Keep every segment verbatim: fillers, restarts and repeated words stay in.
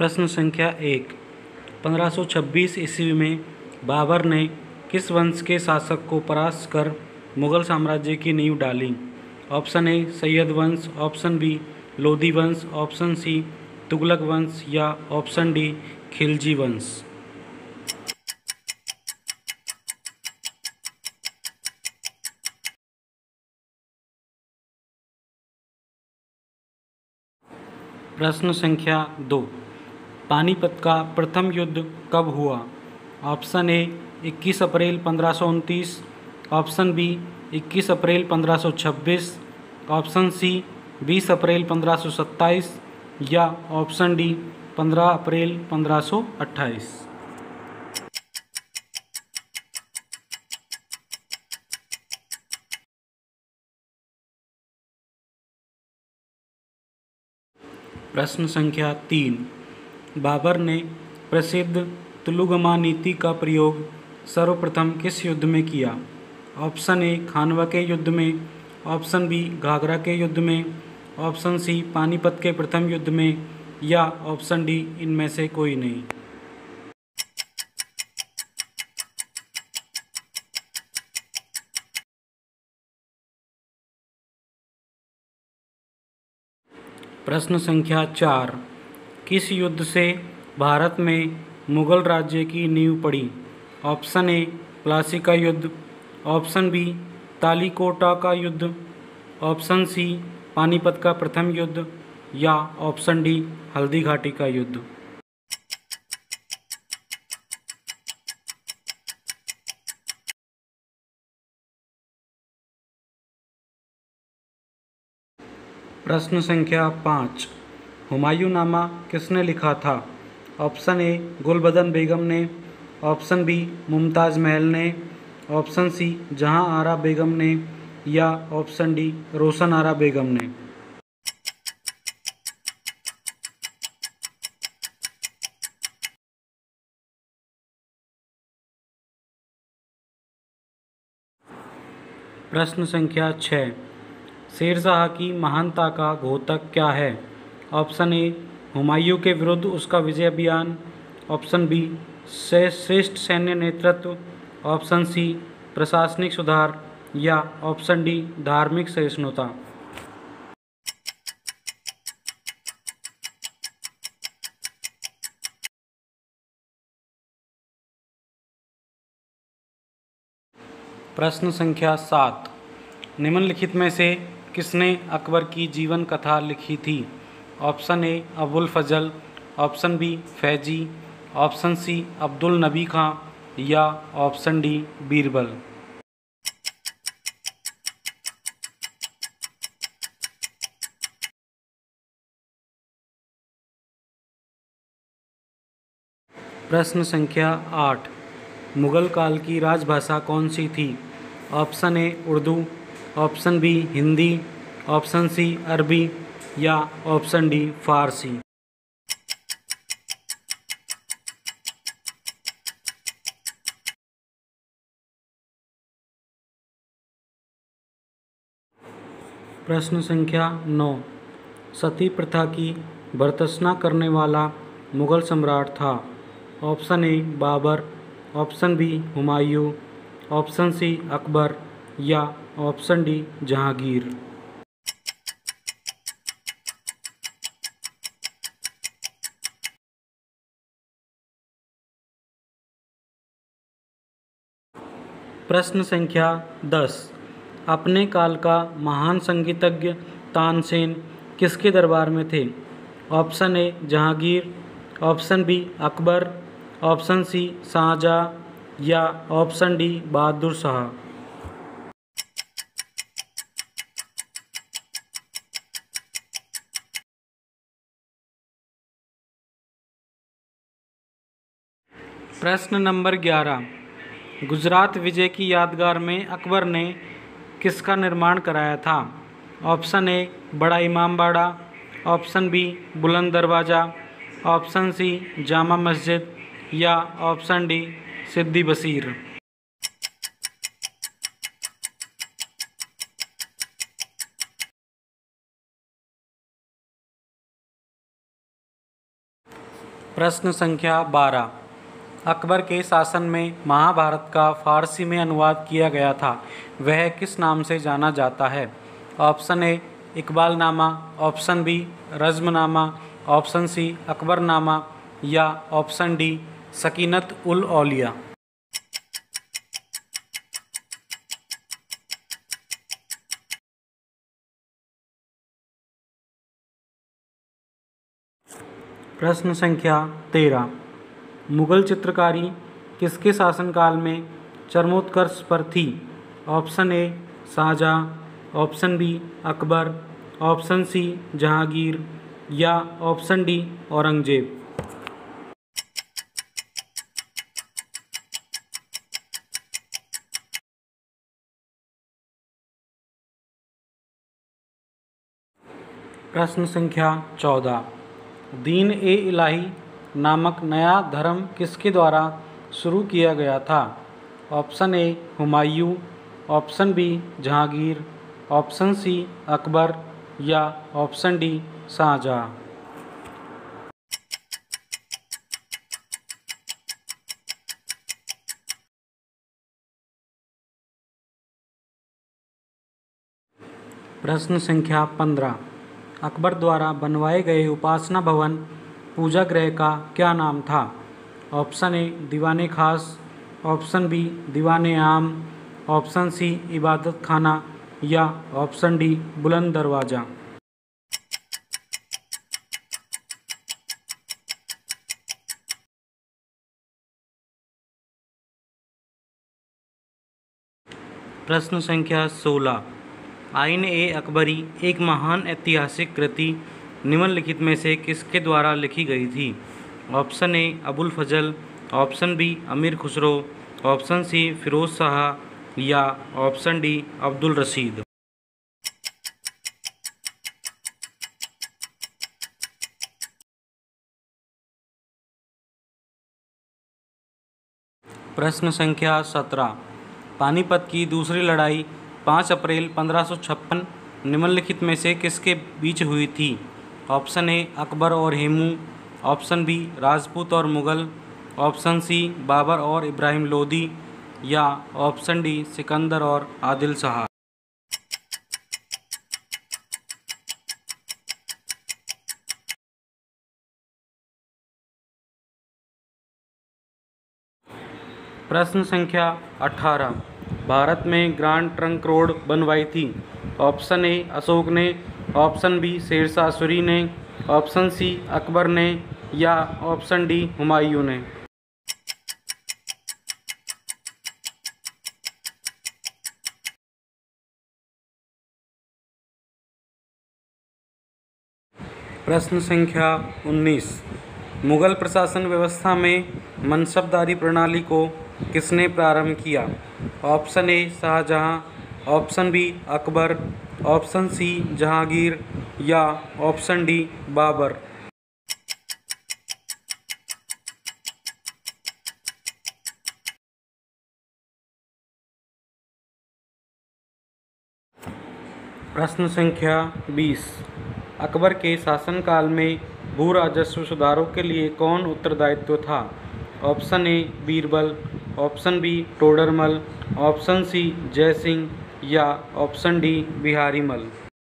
प्रश्न संख्या एक। पंद्रह सौ छब्बीस ईस्वी में बाबर ने किस वंश के शासक को परास्त कर मुगल साम्राज्य की नींव डाली? ऑप्शन ए सैयद वंश, ऑप्शन बी लोधी वंश, ऑप्शन सी तुगलक वंश या ऑप्शन डी खिलजी वंश। प्रश्न संख्या दो। पानीपत का प्रथम युद्ध कब हुआ? ऑप्शन ए इक्कीस अप्रैल पंद्रह सौ उनतीस, ऑप्शन बी इक्कीस अप्रैल पंद्रह सौ छब्बीस, ऑप्शन सी बीस अप्रैल पंद्रह सौ सत्ताईस या ऑप्शन डी पंद्रह अप्रैल पंद्रह सौ अट्ठाईस। प्रश्न संख्या तीन। बाबर ने प्रसिद्ध तुलुगमा नीति का प्रयोग सर्वप्रथम किस युद्ध में किया? ऑप्शन ए खानवा के युद्ध में, ऑप्शन बी घाघरा के युद्ध में, ऑप्शन सी पानीपत के प्रथम युद्ध में या ऑप्शन डी इनमें से कोई नहीं। प्रश्न संख्या चार। किस युद्ध से भारत में मुगल राज्य की नींव पड़ी? ऑप्शन ए प्लासी का युद्ध, ऑप्शन बी तालीकोटा का युद्ध, ऑप्शन सी पानीपत का प्रथम युद्ध या ऑप्शन डी हल्दी घाटी का युद्ध। प्रश्न संख्या पाँच। हुमायूंनामा किसने लिखा था? ऑप्शन ए गुलबदन बेगम ने, ऑप्शन बी मुमताज़ महल ने, ऑप्शन सी जहां आरा बेगम ने या ऑप्शन डी रोशन आरा बेगम ने। प्रश्न संख्या छः। शेरशाह की महानता का घोतक क्या है? ऑप्शन ए हुमायूं के विरुद्ध उसका विजय अभियान, ऑप्शन बी श्रेष्ठ सैन्य नेतृत्व, ऑप्शन सी प्रशासनिक सुधार या ऑप्शन डी धार्मिक सहिष्णुता। प्रश्न संख्या सात। निम्नलिखित में से किसने अकबर की जीवन कथा लिखी थी? Option A Abul Fazal, option B Faizi, option C Abdul Nabi Khan या ऑप्शन डी बीरबल। प्रश्न संख्या आठ। मुगल काल की राजभाषा कौन सी थी? Option A Urdu, option B Hindi, option C Arabi या ऑप्शन डी फारसी। प्रश्न संख्या नौ। सती प्रथा की भर्त्सना करने वाला मुगल सम्राट था? Option A Babar, option B Humayun, option C Akbar या ऑप्शन डी जहांगीर। प्रश्न संख्या दस। अपने काल का महान संगीतज्ञ तानसेन किसके दरबार में थे? Option A Jahangir, option B Akbar, option C Shahjahan या ऑप्शन डी बहादुर शाह। प्रश्न नंबर ग्यारह। गुजरात विजय की यादगार में अकबर ने किसका निर्माण कराया था? ऑप्शन ए बड़ा इमामबाड़ा, ऑप्शन बी बुलंद दरवाज़ा, ऑप्शन सी जामा मस्जिद या ऑप्शन डी सिद्दी बसीर। प्रश्न संख्या बारह। अकबर के शासन में महाभारत का फारसी में अनुवाद किया गया था, वह किस नाम से जाना जाता है? Option A Iqbalnama, option B Razmnama, option C Akbarnama या ऑप्शन डी सकीनत उल औलिया। प्रश्न संख्या तेरह। मुगल चित्रकारी किसके शासनकाल में चरमोत्कर्ष पर थी? Option A Shahjahan, option B Akbar, option C Jahangir या ऑप्शन डी औरंगजेब। प्रश्न संख्या चौदह। दीन ए इलाही नामक नया धर्म किसके द्वारा शुरू किया गया था? Option A Humayun, option B Jahangir, option C Akbar या ऑप्शन डी शाहजहाँ। प्रश्न संख्या पंद्रह। अकबर द्वारा बनवाए गए उपासना भवन पूजा गृह का क्या नाम था? ऑप्शन ए दीवाने खास, ऑप्शन बी दीवाने आम, ऑप्शन सी इबादत खाना या ऑप्शन डी बुलंद दरवाज़ा। प्रश्न संख्या सोलह। आईन ए अकबरी एक महान ऐतिहासिक कृति निम्नलिखित में से किसके द्वारा लिखी गई थी? Option A Abul Fazal, option B Amir Khusro, option C Firoz Shah या ऑप्शन डी अब्दुल रशीद। प्रश्न संख्या सत्रह। पानीपत की दूसरी लड़ाई पाँच अप्रैल पंद्रह सौ छप्पन निम्नलिखित में से किसके बीच हुई थी? ऑप्शन ए अकबर और हेमू, ऑप्शन बी राजपूत और मुग़ल, ऑप्शन सी बाबर और इब्राहिम लोदी या ऑप्शन डी सिकंदर और आदिल शाह। प्रश्न संख्या अठारह। भारत में ग्रांड ट्रंक रोड बनवाई थी? ऑप्शन ए अशोक ने, ऑप्शन बी शेरशाह सूरी ने, ऑप्शन सी अकबर ने या ऑप्शन डी हुमायूं ने। प्रश्न संख्या उन्नीस। मुगल प्रशासन व्यवस्था में मनसबदारी प्रणाली को किसने प्रारंभ किया? Option A Shahjahan, option B Akbar, option C Jahangir या ऑप्शन डी बाबर। प्रश्न संख्या बीस। अकबर के शासनकाल में भू राजस्व सुधारों के लिए कौन उत्तरदायित्व था? Option A Birbal, option B Todarmal, option C Jaisingh या ऑप्शन डी बिहारीमल।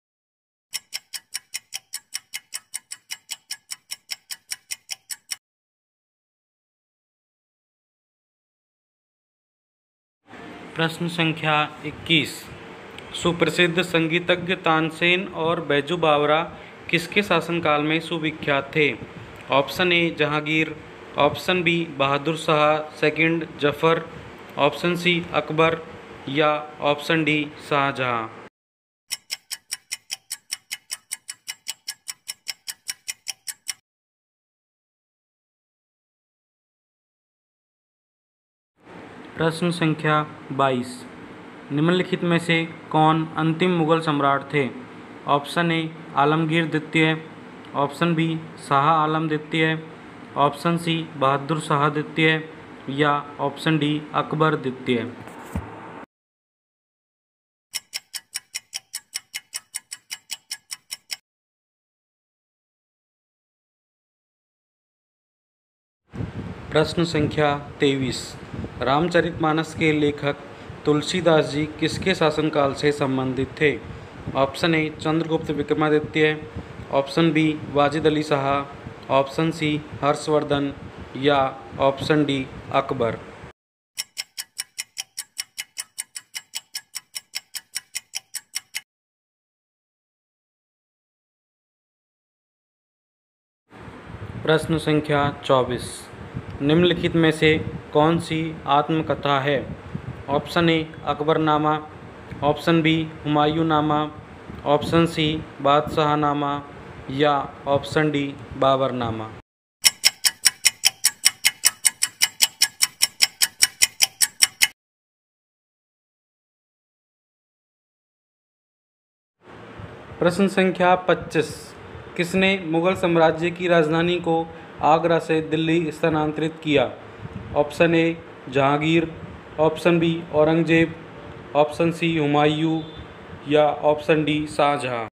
प्रश्न संख्या इक्कीस। सुप्रसिद्ध संगीतज्ञ तानसेन और बैजू बावरा किसके शासनकाल में सुविख्यात थे? Option A Jahangir, option B Bahadur Shah second Zafar, option C Akbar या ऑप्शन डी शाहजहाँ। प्रश्न संख्या बाईस। निम्नलिखित में से कौन अंतिम मुगल सम्राट थे? ऑप्शन ए आलमगीर द्वितीय, ऑप्शन बी शाह आलम द्वितीय, ऑप्शन सी बहादुर शाह द्वितीय या ऑप्शन डी अकबर द्वितीय। प्रश्न संख्या तेईस। रामचरितमानस के लेखक तुलसीदास जी किसके शासनकाल से संबंधित थे? Option A Chandragupta Vikramaditya, option B Wajid Ali Shah, option C Harshavardhan या ऑप्शन डी अकबर। प्रश्न संख्या चौबीस। निम्नलिखित में से कौन सी आत्मकथा है? Option A Akbarnama, option B Humayunnama, option C Badshahnama या ऑप्शन डी बाबरनामा। प्रश्न संख्या पच्चीस। किसने मुगल साम्राज्य की राजधानी को आगरा से दिल्ली स्थानांतरित किया? Option A Jahangir, option B Aurangzeb, option C Humayun या ऑप्शन डी शाहजहां।